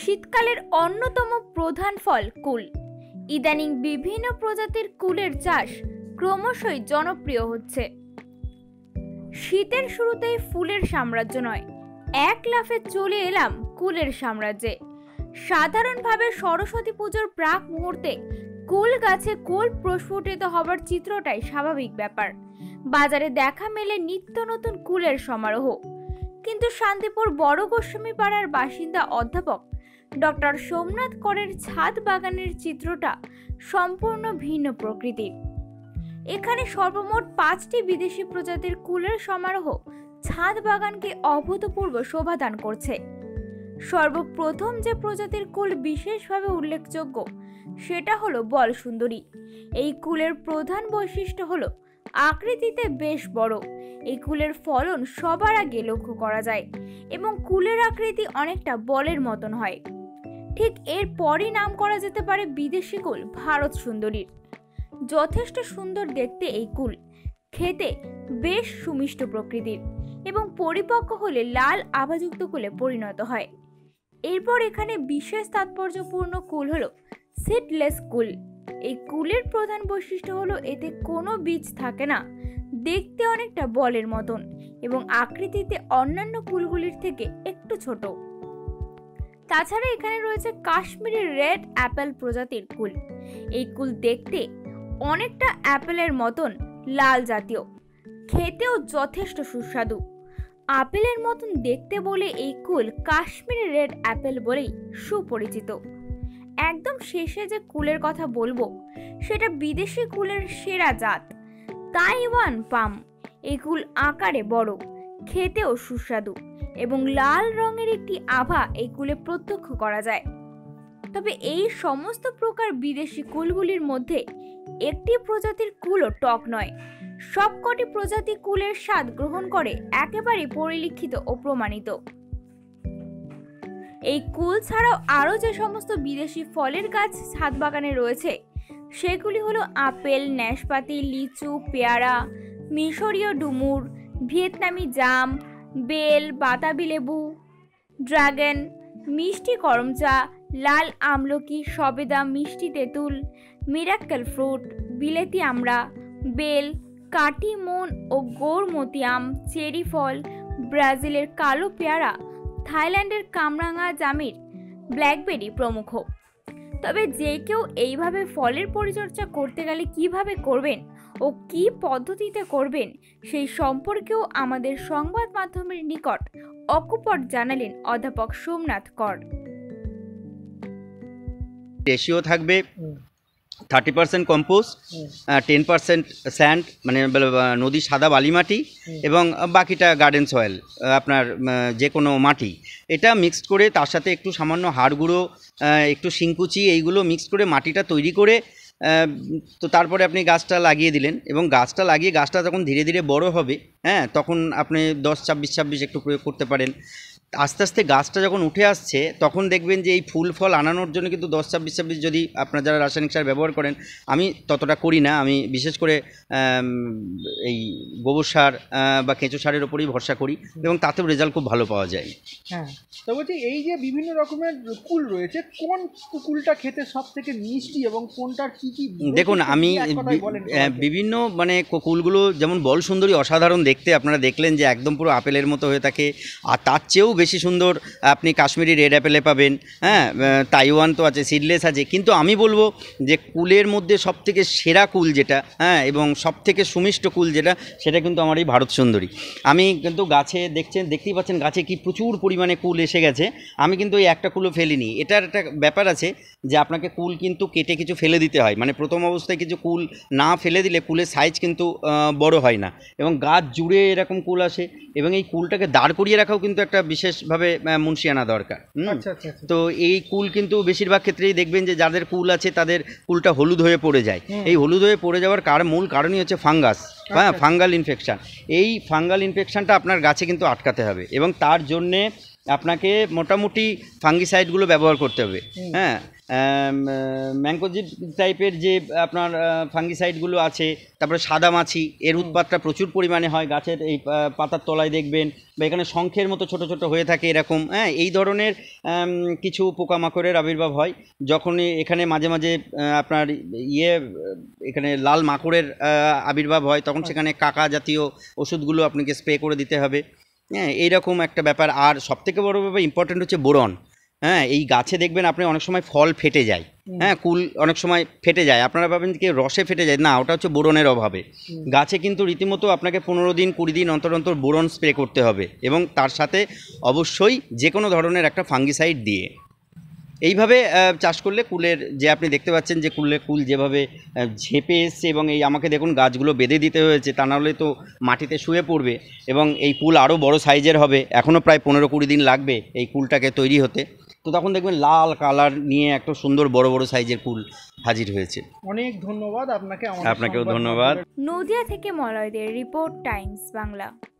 শীতকালের অন্যতম প্রধান ফল কুল। ইদানিং বিভিন্ন প্রজাতির কুলের চাষ ক্রমশই জনপ্রিয় হচ্ছে। শীতের শুরুতেই ফুলের সাম্রাজ্য নয়, এক লাফে চলে এলাম কুলের সাম্রাজ্যে। সাধারণভাবে সরস্বতী পুজোর প্রাক মুহূর্তে কুল গাছে কুল প্রস্ফুটিত হবার চিত্রটাই স্বাভাবিক ব্যাপার। বাজারে দেখা মেলে নিত্য নতুন কুলের সমারোহ। কিন্তু শান্তিপুর বড় গোস্বামী পাড়ার বাসিন্দা অধ্যাপক ডক্টর সোমনাথ করের ছাদ বাগানের চিত্রটা সম্পূর্ণ ভিন্ন প্রকৃতির। এখানে সর্বমোট 5টি বিদেশি প্রজাতির কুলের সমারোহ ছাদ বাগানকে অভূতপূর্ব শোভাদান করছে। সর্বপ্রথম যে প্রজাতির কুল বিশেষভাবে উল্লেখযোগ্য সেটা হলো বল সুন্দরী। এই কুলের প্রধান বৈশিষ্ট্য হলো আকৃতিতে বেশ বড়। এই কুলের ফলন সবার আগে লক্ষ্য করা যায় এবং কুলের আকৃতি অনেকটা বলের মতন হয়। ঠিক এর পরই নাম করা যেতে পারে বিদেশি কুল ভারত সুন্দরীর। যথেষ্ট সুন্দর দেখতে এই কুল, খেতে বেশ সুমিষ্ট প্রকৃতির এবং পরিপক্ক হলে লাল আভাযুক্ত কুলে পরিণত হয়। এরপর এখানে বিশেষ তাৎপর্যপূর্ণ কুল হলো সিডলেস কুল। এই কুলের প্রধান বৈশিষ্ট্য হলো এতে কোনো বীজ থাকে না, দেখতে অনেকটা বলের মতন এবং আকৃতিতে অন্যান্য কুলগুলির থেকে একটু ছোট। তাছাড়া এখানে রয়েছে কাশ্মীরি রেড অ্যাপেল প্রজাতির কুল। এই কুল দেখতে অনেকটা অ্যাপেলের মতন লাল জাতীয়, খেতেও যথেষ্ট সুস্বাদু। আপেলের মতন দেখতে বলে এই কুল কাশ্মীরি রেড অ্যাপেল বলেই সুপরিচিত। একদম শেষে যে কুলের কথা বলবো সেটা বিদেশি কুলের সেরা জাত, তাইওয়ান পাম। এই কুল আকারে বড়, খেতেও সুস্বাদু এবং লাল রঙের একটি আভা এই কুলে প্রত্যক্ষ করা যায়। তবে এই সমস্ত প্রকার বিদেশি কুলগুলির মধ্যে একটি প্রজাতির কুলও টক নয়। সবকটি প্রজাতি কুলের স্বাদ গ্রহণ করে একেবারে পরিলক্ষিত ও প্রমাণিত। এই কুল ছাড়াও আরও যে সমস্ত বিদেশি ফলের গাছ ছাদ বাগানে রয়েছে সেগুলি হলো আপেল, নাশপাতি, লিচু, পেয়ারা, মিশরীয় ডুমুর, ভিয়েতনামি জাম, বেল, বাতাবি লেবু, ড্রাগন, মিষ্টি করমচা, লাল আমলকি, সবেদা, মিষ্টি তেঁতুল, মিরাক্কেল ফ্রুট, বিলেতি আমড়া, বেল, কাটিমন ও গৌরমতি আম, চেরি ফল, ব্রাজিলের কালো পেয়ারা, থাইল্যান্ডের কামরাঙা জামির, ব্ল্যাকবেরি প্রমুখ। তবে যে কেউ এইভাবে ফলের পরিচর্যা করতে গেলে কিভাবে করবেন ও কি পদ্ধতিতে করবেন সেই সম্পর্কেও আমাদের সংবাদ মাধ্যমের নিকট অকপট জানালেন অধ্যাপক সোমনাথ কর। রেশিও থাকবে 30% কম্পোস্ট, 10% স্যান্ড মানে নদী সাদা বালি মাটি এবং বাকিটা গার্ডেন সয়েল, আপনার যে কোনো মাটি, এটা মিক্সড করে তার সাথে একটু সামান্য হাড় গুঁড়ো, একটু শিংকুচি, এইগুলো মিক্সড করে মাটিটা তৈরি করে তো তারপরে আপনি গাছটা লাগিয়ে দিলেন এবং গাছটা লাগিয়ে গাছটা যখন ধীরে ধীরে বড় হবে, হ্যাঁ, তখন আপনি 10-26-26 একটু প্রয়োগ করতে পারেন। আস্তে আস্তে গাছটা যখন উঠে আসছে তখন দেখবেন যে এই ফুল ফল আনানোর জন্য কিন্তু 10-26-26 যদি আপনার যারা রাসায়নিক সার ব্যবহার করেন, আমি ততটা করি না, আমি বিশেষ করে এই গোবর সার বা কেঁচো সারের ওপরেই ভরসা করি এবং তাতেও রেজাল্ট খুব ভালো পাওয়া যায়। হ্যাঁ, তো বলছি এই যে বিভিন্ন রকমের কুল রয়েছে, কোন কুলটা খেতে সব থেকে মিষ্টি এবং কোনটার কি কি? দেখুন, আমি বিভিন্ন মানে কুলগুলো, যেমন বল সুন্দরী অসাধারণ দেখতে, আপনারা দেখলেন যে একদম পুরো আপেলের মতো হয়ে থাকে, আর তার চেয়েও বেশি সুন্দর আপনি কাশ্মীরি রেড অ্যাপেলে পাবেন। হ্যাঁ, তাইওয়ান তো আছে, সিডলেস আছে, কিন্তু আমি বলবো যে কুলের মধ্যে সবথেকে সেরা কুল যেটা, হ্যাঁ, এবং সবথেকে সুমিষ্ট কুল যেটা, সেটা কিন্তু আমার এই ভারত সুন্দরী। আমি কিন্তু গাছে দেখতেই পাচ্ছেন গাছে কি প্রচুর পরিমাণে কুল এসে গেছে। আমি কিন্তু এই একটা কুলও ফেলিনি। এটার একটা ব্যাপার আছে যে আপনাকে কুল কিন্তু কেটে কিছু ফেলে দিতে হয়, মানে প্রথম অবস্থায় কিছু কুল না ফেলে দিলে কুলের সাইজ কিন্তু বড় হয় না এবং গাছ জুড়ে এরকম কুল আসে এবং এই কুলটাকে দাঁড় করিয়ে রাখাও কিন্তু একটা বিশেষভাবে মুন্সিয়ানা দরকার। তো এই কুল কিন্তু বেশিরভাগ ক্ষেত্রেই দেখবেন যে যাদের কুল আছে তাদের কুলটা হলুদ হয়ে পড়ে যায়। এই হলুদ হয়ে পড়ে যাওয়ার মূল কারণই হচ্ছে ফাঙ্গাস, হ্যাঁ, ফাঙ্গাল ইনফেকশান। এই ফাঙ্গাল ইনফেকশানটা আপনার গাছে কিন্তু আটকাতে হবে এবং তার জন্যে আপনাকে মোটামুটি ফাঙ্গিসাইডগুলো ব্যবহার করতে হবে। হ্যাঁ, ম্যাঙ্কোজিব টাইপের যে আপনার ফাঙ্গিসাইডগুলো আছে, তারপরে সাদামাছি, এর উৎপাতটা প্রচুর পরিমাণে হয় গাছের এই পাতার তলায় দেখবেন, বা এখানে শঙ্খের মতো ছোট ছোট হয়ে থাকে এরকম। হ্যাঁ, এই ধরনের কিছু পোকামাকড়ের আবির্ভাব হয় যখনই এখানে মাঝে মাঝে আপনার এখানে লাল মাকড়ের আবির্ভাব হয়, তখন সেখানে কাকা জাতীয় ওষুধগুলো আপনাকে স্প্রে করে দিতে হবে। হ্যাঁ, এইরকম একটা ব্যাপার। আর সবথেকে বড় ব্যাপার ইম্পর্টেন্ট হচ্ছে বোরন। হ্যাঁ, এই গাছে দেখবেন আপনি অনেক সময় ফল ফেটে যায়। হ্যাঁ, কুল অনেক সময় ফেটে যায়, আপনারা ভাবেন কি রসে ফেটে যায়, না, ওটা হচ্ছে বোরনের অভাবে। গাছে কিন্তু রীতিমতো আপনাকে 15 দিন 20 দিন অন্তর অন্তর বোরন স্প্রে করতে হবে, এবং তার সাথে অবশ্যই যে কোনো ধরনের একটা ফাঙ্গিসাইড দিয়ে। এইভাবে চাষ করলে কুলের যে আপনি দেখতে পাচ্ছেন যে কুল যেভাবে ঝেপে এসছে, এবং এই আমাকে দেখুন গাছগুলো বেঁধে দিতে হয়েছে, তা নাহলে তো মাটিতে শুয়ে পড়বে, এবং এই কুল আরও বড় সাইজের হবে। এখনও প্রায় 15-20 দিন লাগবে এই কুলটাকে তৈরি হতে। তো তখন দেখবেন লাল কালার নিয়ে একটা সুন্দর বড় বড় সাইজের কুল হাজির হয়েছে। অনেক ধন্যবাদ আপনাকে। আপনাকেও ধন্যবাদ। নদিয়া থেকে মলয়দের রিপোর্ট, টাইমস বাংলা।